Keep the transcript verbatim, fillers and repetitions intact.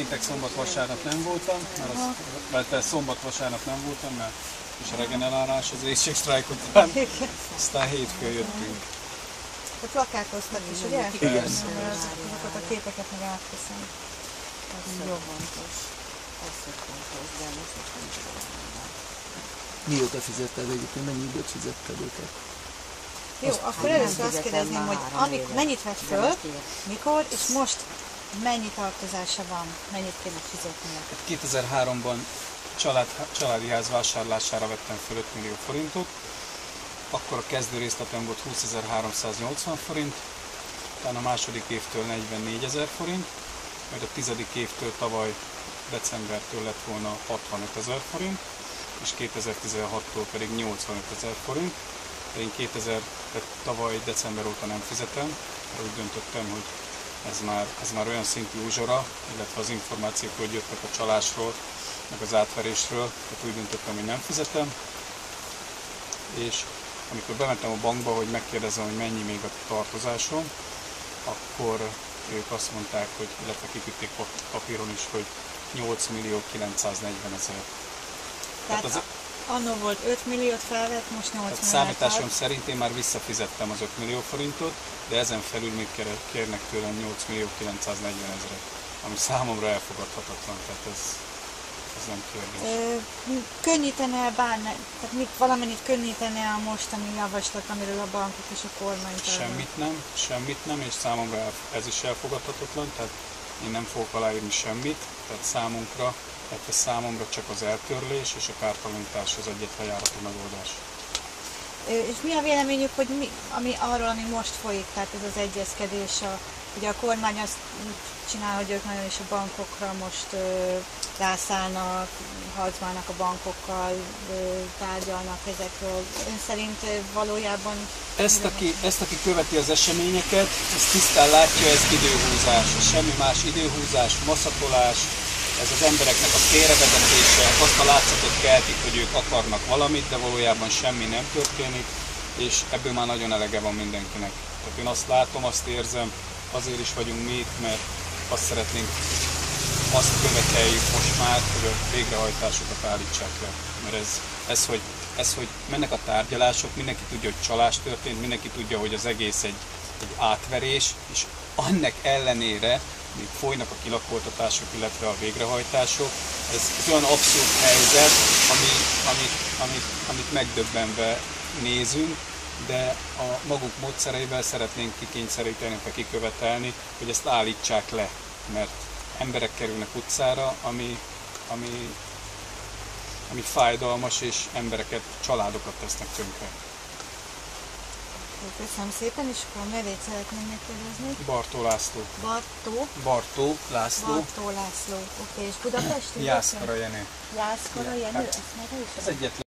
péntek, szombat, vasárnap nem voltam, mert, az, mert szombat-vasárnap nem voltam, mert és a regenerálás, az éhségsztrájk után, aztán hétfőn jöttünk. De plakátoztak is, ugye? Igen. Azokat a képeket meg átveszem. Jó fontos. Ez fontos, de most nem tudom. Mióta fizetted egyébként? Mennyi időt fizetted őket? Jó, akkor először azt kérdezném, hogy amik, mennyit vett föl, mikor, és most mennyi tartozása van, mennyit kéne fizetnie? kétezer-háromban család, családi ház vásárlására vettem föl öt millió forintot, akkor a kezdő részletem volt húszezer-háromszáznyolcvan forint, utána a második évtől negyvennégyezer forint, majd a tizedik évtől tavaly decembertől lett volna hatvanetezer forint, és kétezer-tizenhattól pedig nyolcvanötezer forint. De én kétezer, tehát tavaly december óta nem fizetem, mert úgy döntöttem, hogy ez már, ez már olyan szintű uzsora, illetve az információk, hogy jöttek a csalásról, meg az átverésről, tehát úgy döntöttem, hogy nem fizetem. És amikor bementem a bankba, hogy megkérdezem, hogy mennyi még a tartozásom, akkor ők azt mondták, hogy, illetve kiküldték papíron is, hogy nyolc millió kilencszáznegyvenezer. Tehát, tehát az, annó volt öt milliót felvett, most nyolc millió. Számításom szerint én már visszafizettem az öt millió forintot, de ezen felül még kérnek tőlem nyolc millió kilencszáznegyvenezret, ami számomra elfogadhatatlan, tehát ez, ez nem kérdés. Könnyítene bárne, tehát mit, valamennyit könnyítene a mostani javaslat, amiről a bankok és a kormány tárgyal? Semmit nem, semmit nem, és számomra ez is elfogadhatatlan, tehát én nem fogok aláírni semmit, tehát számunkra, illetve számomra csak az eltörlés és a kártalanítás az egyetlen járató megoldás. És mi a véleményük, hogy mi, ami arról, ami most folyik, tehát ez az egyezkedés, a, ugye a kormány azt csinál, hogy ők nagyon is a bankokra most ö, rászállnak, harcmálnak a bankokkal, ö, tárgyalnak ezekről. Ön szerint valójában... Ezt aki, ezt, aki követi az eseményeket, ezt tisztán látja, ez időhúzás, semmi más időhúzás, maszatolás, ez az embereknek a félrevezetése, azt a látszatot keltik, hogy ők akarnak valamit, de valójában semmi nem történik, és ebből már nagyon elege van mindenkinek. Tehát én azt látom, azt érzem, azért is vagyunk mi itt, mert azt szeretnénk, azt követeljük most már, hogy a végrehajtásokat állítsák le. Mert ez, ez, hogy, ez, hogy mennek a tárgyalások, mindenki tudja, hogy csalás történt, mindenki tudja, hogy az egész egy, egy átverés, és annak ellenére még folynak a kilakoltatások, illetve a végrehajtások. Ez, ez olyan abszurd helyzet, ami, amit, amit, amit megdöbbenve nézünk, de a maguk módszereivel szeretnénk kikényszeríteni, vagy kikövetelni, hogy ezt állítsák le, mert emberek kerülnek utcára, ami, ami, ami fájdalmas, és embereket, családokat tesznek tönkre. Köszönöm szépen, és akkor a nevét szeretném megkérdezni. Bartó László. Bartó? Bartó László. Bartó László. Oké, és Budapesti? Jászkara Jenő. Jászkara Jenő? Hát, ezt meg is? ez egyetlen.